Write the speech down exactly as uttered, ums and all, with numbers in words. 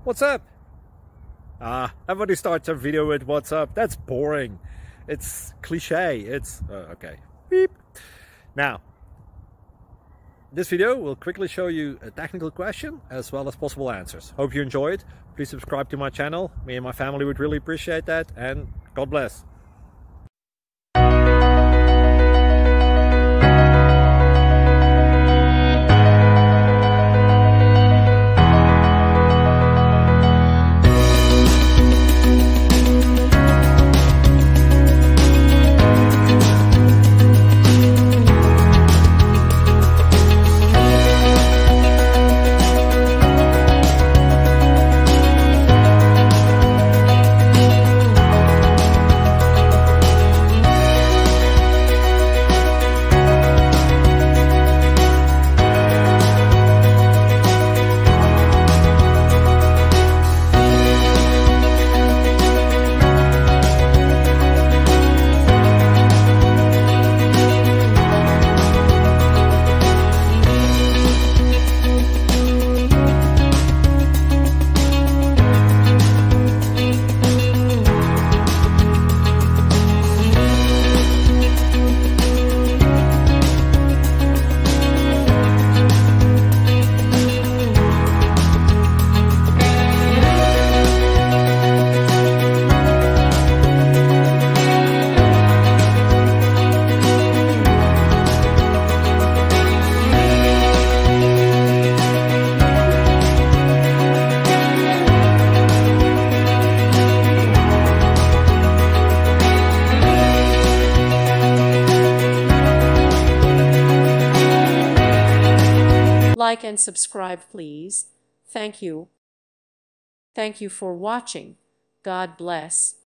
What's up? Ah, everybody starts a video with what's up. That's boring. It's cliche. It's uh, okay. Beep. Now, this video will quickly show you a technical question as well as possible answers. Hope you enjoy it. Please subscribe to my channel. Me and my family would really appreciate that, and God bless. Like and subscribe, please. Thank you. Thank you for watching. God bless.